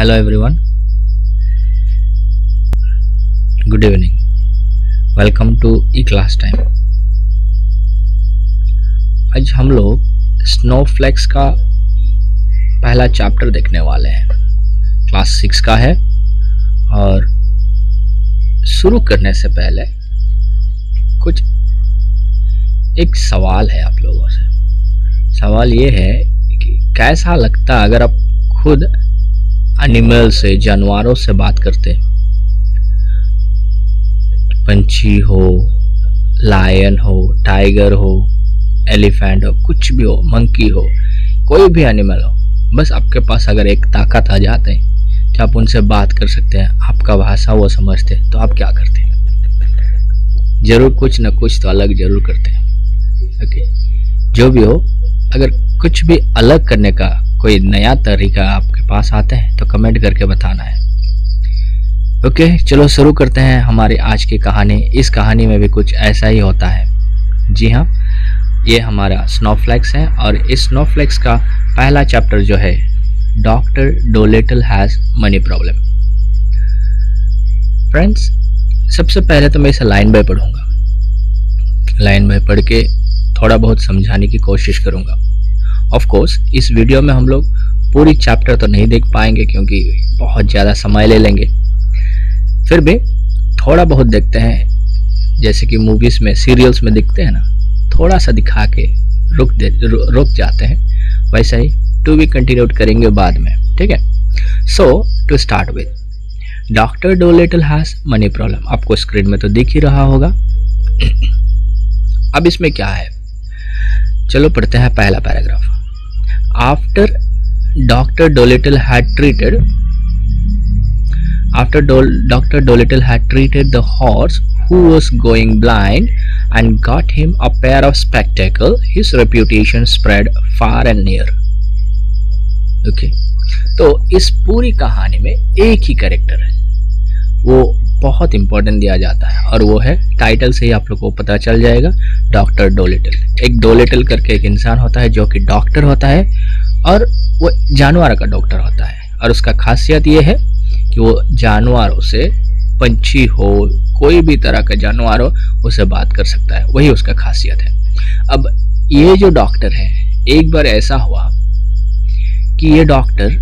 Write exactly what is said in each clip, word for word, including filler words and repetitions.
Hello everyone, good evening, welcome to E-Class Time। आज हम लोग स्नोफ्लेक्स का पहला चैप्टर देखने वाले हैं। क्लास सिक्स का है और शुरू करने से पहले कुछ एक सवाल है आप लोगों से। सवाल ये है कि कैसा लगता अगर आप खुद एनिमल से, जानवरों से बात करते, पंछी हो, लायन हो, टाइगर हो, एलिफेंट हो, कुछ भी हो, मंकी हो, कोई भी एनिमल हो, बस आपके पास अगर एक ताकत आ जाते हैं कि आप उनसे बात कर सकते हैं, आपका भाषा वो समझते हैं, तो आप क्या करते हैं? जरूर कुछ न कुछ तो अलग जरूर करते हैं। ओके, जो भी हो, अगर कुछ भी अलग करने का कोई नया तरीका आपके पास आता है तो कमेंट करके बताना है। ओके, चलो शुरू करते हैं हमारी आज की कहानी। इस कहानी में भी कुछ ऐसा ही होता है। जी हाँ, ये हमारा स्नोफ्लेक्स है और इस स्नोफ्लेक्स का पहला चैप्टर जो है, doctor Dolittle has money problem. Friends, सबसे पहले तो मैं इसे लाइन बाय पढ़ूंगा। लाइन बाय पढ़ के थोड़ा बहुत समझाने की कोशिश करूंगा। ऑफ कोर्स इस वीडियो में हम लोग पूरी चैप्टर तो नहीं देख पाएंगे क्योंकि बहुत ज़्यादा समय ले लेंगे, फिर भी थोड़ा बहुत देखते हैं। जैसे कि मूवीज़ में, सीरियल्स में दिखते हैं ना, थोड़ा सा दिखा के रुक दे रु, रुक जाते हैं, वैसा ही टू बी कंटिन्यूड करेंगे बाद में। ठीक है, so to start with doctor Dolittle has money problem. आपको स्क्रीन में तो दिख ही रहा होगा। अब इसमें क्या है, चलो पढ़ते हैं पहला paragraph. After doctor Dolittle had treated after Doctor Dolittle had treated the horse who was going blind and got him a pair of spectacles, his reputation spread far and near. Okay, तो इस पूरी कहानी में एक ही character है, वो बहुत important दिया जाता है और वो है, टाइटल से ही आप लोग को पता चल जाएगा, डॉक्टर डोलिटल। एक डोलिटल करके एक इंसान होता है जो कि डॉक्टर होता है और वो जानवर का डॉक्टर होता है। और उसका खासियत ये है कि वो जानवरों से, पंछी हो, कोई भी तरह का जानवर हो, उसे बात कर सकता है, वही उसका खासियत है। अब ये जो डॉक्टर है, एक बार ऐसा हुआ कि ये डॉक्टर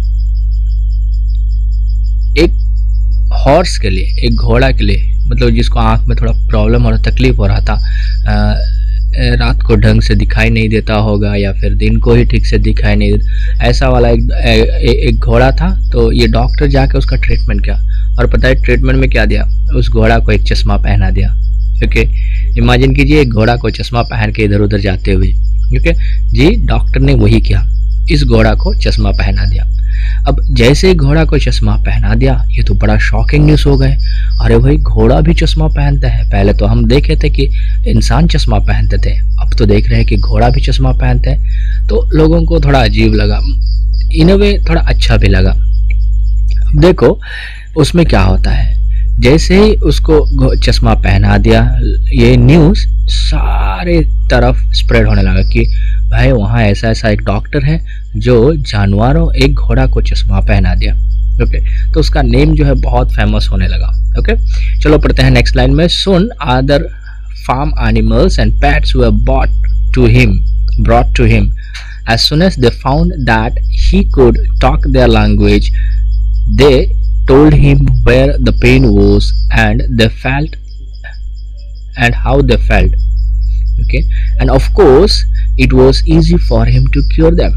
एक हॉर्स के लिए, एक घोड़ा के लिए, मतलब जिसको आंख में थोड़ा प्रॉब्लम और तकलीफ हो रहा था, आ, रात को ढंग से दिखाई नहीं देता होगा या फिर दिन को ही ठीक से दिखाई नहीं देता, ऐसा वाला एक, एक घोड़ा था। तो ये डॉक्टर जाके उसका ट्रीटमेंट किया और पता है ट्रीटमेंट में क्या दिया, उस घोड़ा को एक चश्मा पहना दिया। ओके, इमेजिन कीजिए एक घोड़ा को चश्मा पहन के इधर उधर जाते हुए। ओके जी, डॉक्टर ने वही किया, इस घोड़ा को चश्मा पहना दिया। अब जैसे ही घोड़ा को चश्मा पहना दिया, ये तो बड़ा शॉकिंग न्यूज़ हो गए। अरे भाई, घोड़ा भी चश्मा पहनता है। पहले तो हम देखे थे कि इंसान चश्मा पहनते थे, अब तो देख रहे हैं कि घोड़ा भी चश्मा पहनते हैं। तो लोगों को थोड़ा अजीब लगा, इन अ वे थोड़ा अच्छा भी लगा। अब देखो उसमें क्या होता है, जैसे ही उसको चश्मा पहना दिया, ये न्यूज़ सारे तरफ स्प्रेड होने लगा कि भाई वहाँ ऐसा ऐसा एक डॉक्टर है जो जानवरों, एक घोड़ा को चश्मा पहना दिया। ओके, तो उसका नेम जो है बहुत फेमस होने लगा। ओके, चलो पढ़ते हैं नेक्स्ट लाइन में। Soon other farm animals and pets were bought to him brought to him as soon as they found that he could talk their language, they told him where the pain was and they felt and how they felt. Okay, and of course it was easy for him to cure them.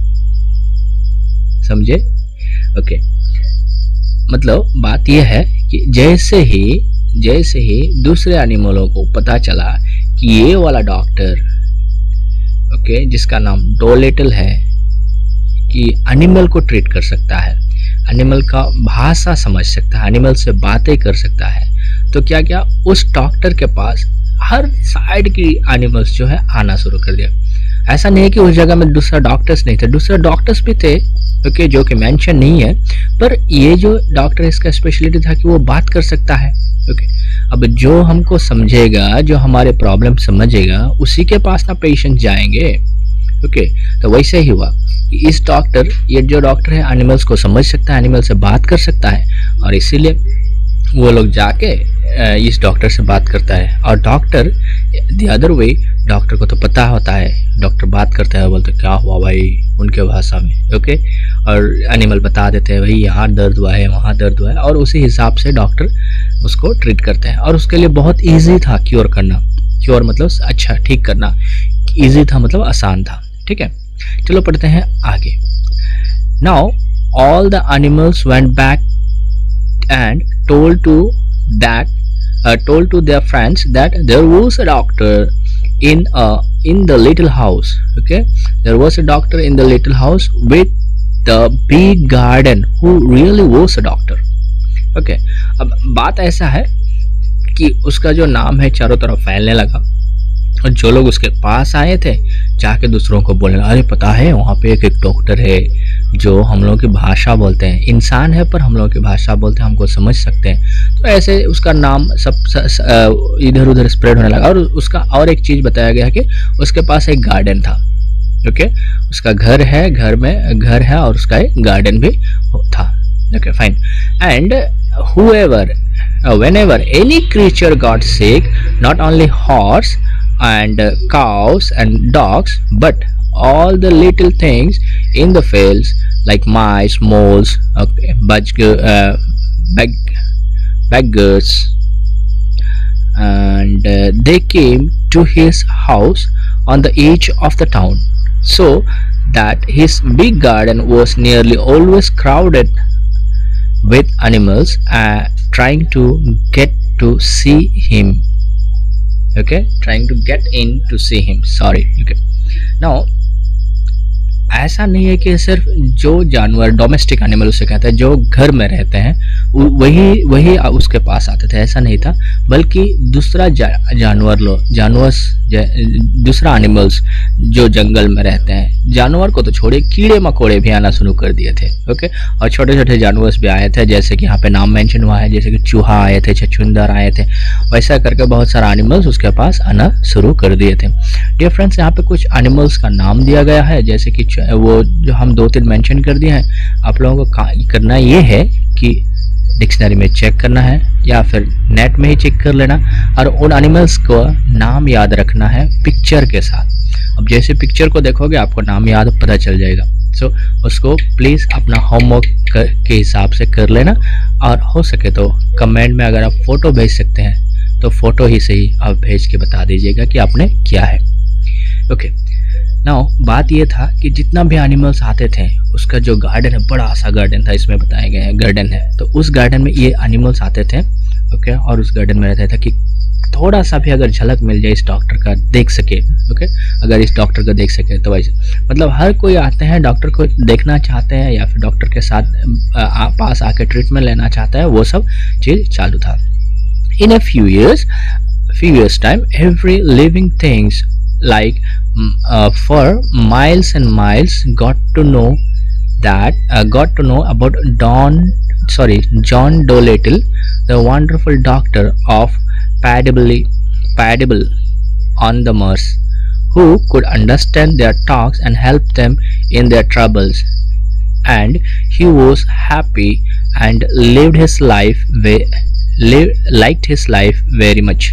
समझे? Okay, मतलब बात यह है कि जैसे ही जैसे ही दूसरे एनिमलों को पता चला कि ये वाला डॉक्टर, ओके, जिसका नाम डोलिटल है, कि एनिमल को ट्रीट कर सकता है, एनिमल का भाषा समझ सकता है, एनिमल से बातें कर सकता है, तो क्या क्या उस डॉक्टर के पास हर साइड की एनिमल्स जो है आना शुरू कर दिया। ऐसा नहीं है कि उस जगह में दूसरा डॉक्टर्स नहीं थे, दूसरे डॉक्टर्स भी थे, ओके, जो कि मेंशन नहीं है, पर ये जो डॉक्टर है इसका स्पेशलिटी था कि वो बात कर सकता है। ओके, अब जो हमको समझेगा, जो हमारे प्रॉब्लम समझेगा, उसी के पास ना पेशेंट जाएंगे। ओके okay, तो वैसे ही हुआ कि इस डॉक्टर ये जो डॉक्टर है एनिमल्स को समझ सकता है, एनिमल से बात कर सकता है, और इसीलिए वो लोग जाके इस डॉक्टर से बात करता है। और doctor the other way, doctor को तो पता होता है, डॉक्टर बात करता है, बोलते क्या हुआ भाई उनके भाषा में, ओके, और एनिमल बता देते हैं भाई यहाँ दर्द हुआ है, वहाँ दर्द हुआ है, और उसी हिसाब से डॉक्टर उसको ट्रीट करते हैं। और उसके लिए बहुत ईजी था क्योर करना, क्योर मतलब अच्छा ठीक करना, ईजी था मतलब आसान था, ठीक है। चलो पढ़ते हैं आगे। Now all the animals went back and told to that uh, told to their friends that there was a doctor in a in the little house. Okay, there was a doctor in the little house with the big garden who really was a doctor. Okay, अब बात ऐसा है कि उसका जो नाम है चारों तरफ फैलने लगा, और जो लोग उसके पास आए थे जाके दूसरों को बोलने लगा, अरे पता है वहाँ पे एक एक डॉक्टर है जो हम लोगों की भाषा बोलते हैं, इंसान है पर हम लोगों की भाषा बोलते हैं, हमको समझ सकते हैं। तो ऐसे उसका नाम सब इधर उधर स्प्रेड होने लगा। और उसका और एक चीज़ बताया गया कि उसके पास एक गार्डन था। ओके, उसका घर है, घर में घर है और उसका एक गार्डन भी था। Okay fine. And whoever uh, whenever any creature got sick, not only horse and uh, cows and dogs, but all the little things in the fields like mice, moles, okay, bug, uh, bag, beggars, and uh, they came to his house on the edge of the town, so that his big garden was nearly always crowded with animals uh, trying to get to see him. Okay, trying to get in to see him, sorry. Okay, now ऐसा नहीं है कि सिर्फ जो जानवर domestic animal उसे कहते हैं जो घर में रहते हैं वही वही उसके पास आते थे, ऐसा नहीं था, बल्कि दूसरा जा, जानवर लो जानवर जा, दूसरा एनिमल्स जो जंगल में रहते हैं, जानवर को तो छोड़े कीड़े मकोड़े भी आना शुरू कर दिए थे। ओके, और छोटे छोटे जानवर भी आए थे, जैसे कि यहाँ पे नाम मेंशन हुआ है, जैसे कि चूहा आए थे, छछूंदर आए थे, वैसा करके बहुत सारा एनिमल्स उसके पास आना शुरू कर दिए थे। डियर फ्रेंड्स, यहाँ पे कुछ एनिमल्स का नाम दिया गया है, जैसे कि वो जो हम दो तीन मेंशन कर दिए हैं। आप लोगों को करना ये है कि डिक्शनरी में चेक करना है या फिर नेट में ही चेक कर लेना, और उन एनिमल्स को नाम याद रखना है पिक्चर के साथ। अब जैसे पिक्चर को देखोगे आपको नाम याद पता चल जाएगा। सो so, उसको प्लीज़ अपना होमवर्क के हिसाब से कर लेना, और हो सके तो कमेंट में अगर आप फ़ोटो भेज सकते हैं तो फ़ोटो ही सही आप भेज के बता दीजिएगा कि आपने क्या है। ओके, नाउ बात ये था कि जितना भी एनिमल्स आते थे उसका जो गार्डन है, बड़ा सा गार्डन था, इसमें बताया गया है गार्डन है, तो उस गार्डन में ये एनिमल्स आते थे। ओके, और उस गार्डन में रहता था कि थोड़ा सा भी अगर झलक मिल जाए इस डॉक्टर का देख सके। ओके, अगर इस डॉक्टर को देख सके तो वैसे मतलब हर कोई आते हैं डॉक्टर को देखना चाहते हैं या फिर डॉक्टर के साथ आ, पास आके ट्रीटमेंट लेना चाहता है, वो सब चीज़ चालू था। In a few years few years time every living things like uh, for miles and miles got to know that uh, got to know about Don sorry John Dolittle, the wonderful doctor of Paddable Paddable on the Mersey, who could understand their talks and help them in their troubles. And he was happy and lived his life lived, liked his life very much.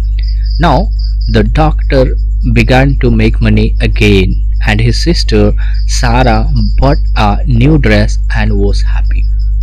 Now the doctor began to make money again, and his sister Sarah bought a new dress and was happy.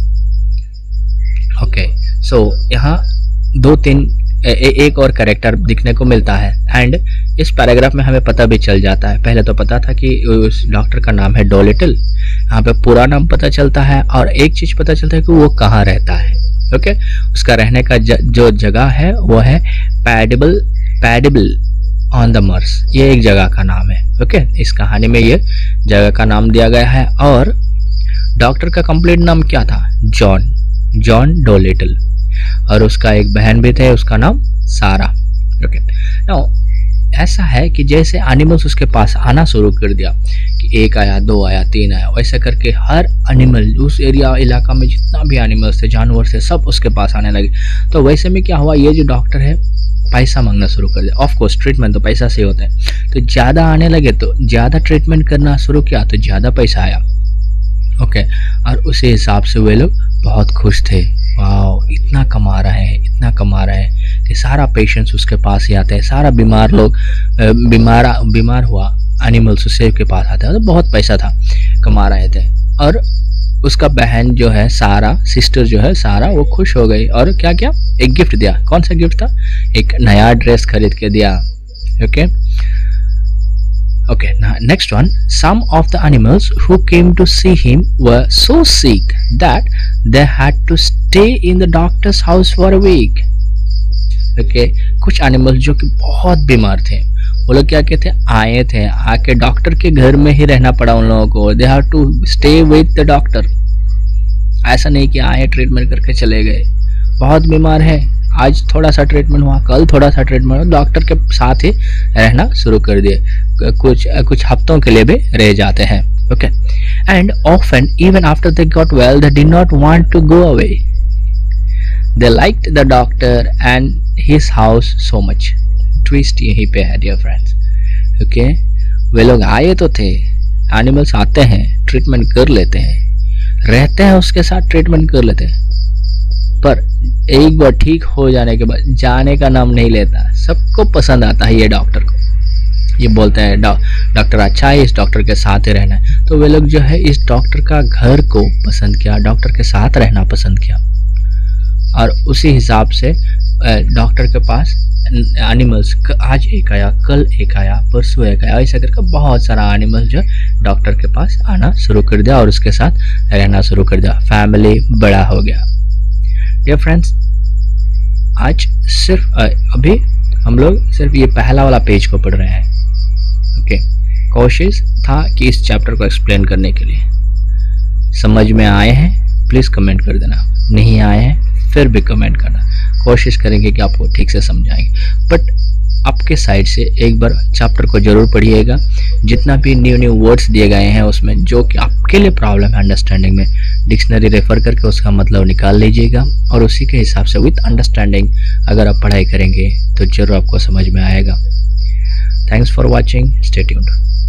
Okay, so यहाँ दो तीन ए, एक और character दिखने को मिलता है, and इस पैराग्राफ में हमें पता भी चल जाता है। पहले तो पता था कि उस डॉक्टर का नाम है डोलिटल, यहाँ पे पूरा नाम पता चलता है, और एक चीज़ पता चलता है कि वो कहाँ रहता है। Okay okay? उसका रहने का ज, जो जगह है वो है पैडेबल पैडेबल ऑन द मर्स, ये एक जगह का नाम है। Okay okay? इस कहानी में ये जगह का नाम दिया गया है, और डॉक्टर का कंप्लीट नाम क्या था? जॉन जॉन डोलिटल, और उसका एक बहन भी थे, उसका नाम सारा। ओके, नाउ ऐसा है कि जैसे एनिमल्स उसके पास आना शुरू कर दिया कि एक आया, दो आया, तीन आया, वैसे करके हर एनिमल उस एरिया इलाका में जितना भी एनिमल्स थे, जानवर थे, सब उसके पास आने लगे। तो वैसे में क्या हुआ, ये जो डॉक्टर है पैसा मांगना शुरू कर दिया। ऑफ कोर्स ट्रीटमेंट तो पैसा से होता है, तो ज़्यादा आने लगे तो ज़्यादा ट्रीटमेंट करना शुरू किया तो ज़्यादा पैसा आया। ओके, और उसी हिसाब से वे लोग बहुत खुश थे। वाह, इतना कमा रहे हैं, इतना कमा रहे हैं कि सारा पेशेंट्स उसके पास ही आते हैं, सारा बीमार लोग बीमार बीमार हुआ एनिमल्स उससे के पास आते हैं। तो बहुत पैसा था, कमा रहे थे। और उसका बहन जो है सारा, सिस्टर जो है सारा, वो खुश हो गई और क्या क्या, एक गिफ्ट दिया। कौन सा गिफ्ट था? एक नया ड्रेस खरीद के दिया। Okay okay next one, some of the animals who came to see him were so sick that they had to stay in the doctor's house for a week. Okay, कुछ animals जो कि बहुत बीमार थे, वो लोग क्या कहते हैं, आए थे, आके डॉक्टर के घर में ही रहना पड़ा उन लोगों को। They have to stay with the doctor. ऐसा नहीं कि आए ट्रीटमेंट करके चले गए। बहुत बीमार है, आज थोड़ा सा ट्रीटमेंट हुआ, कल थोड़ा सा ट्रीटमेंट हुआ, डॉक्टर के साथ ही रहना शुरू कर दिए। कुछ कुछ हफ्तों के लिए भी रह जाते हैं। Okay, and often even after they got well they did not want to go away. They liked the doctor and his house so much. Twist यहीं पे है डियर फ्रेंड्स। ओके, वे लोग आए तो थे, एनिमल्स आते हैं, ट्रीटमेंट कर लेते हैं, रहते हैं उसके साथ, ट्रीटमेंट कर लेते हैं, पर एक बार ठीक हो जाने के बाद जाने का नाम नहीं लेता। सबको पसंद आता है ये डॉक्टर को, ये बोलते हैं डॉक्टर अच्छा है, इस डॉक्टर के साथ ही रहना है। तो वे लोग जो है इस डॉक्टर का घर को पसंद किया, डॉक्टर के साथ रहना पसंद किया, और उसी हिसाब से डॉक्टर के पास एनिमल्स, आज एक आया, कल एक आया, परसों एक आया, ऐसा करके बहुत सारा एनिमल्स जो डॉक्टर के पास आना शुरू कर दिया और उसके साथ रहना शुरू कर दिया। फैमिली बड़ा हो गया। डियर फ्रेंड्स, आज सिर्फ अभी हम लोग सिर्फ ये पहला वाला पेज को पढ़ रहे हैं। ओके, कोशिश था कि इस चैप्टर को एक्सप्लेन करने के लिए। समझ में आए हैं प्लीज़ कमेंट कर देना, नहीं आए हैं फिर भी कमेंट करना, कोशिश करेंगे कि आपको ठीक से समझाएंगे। बट आपके साइड से एक बार चैप्टर को जरूर पढ़िएगा। जितना भी न्यू न्यू वर्ड्स दिए गए हैं उसमें जो कि आपके लिए प्रॉब्लम है अंडरस्टैंडिंग में, डिक्शनरी रेफर करके उसका मतलब निकाल लीजिएगा, और उसी के हिसाब से विथ अंडरस्टैंडिंग अगर आप पढ़ाई करेंगे तो जरूर आपको समझ में आएगा। Thanks for watching, stay tuned.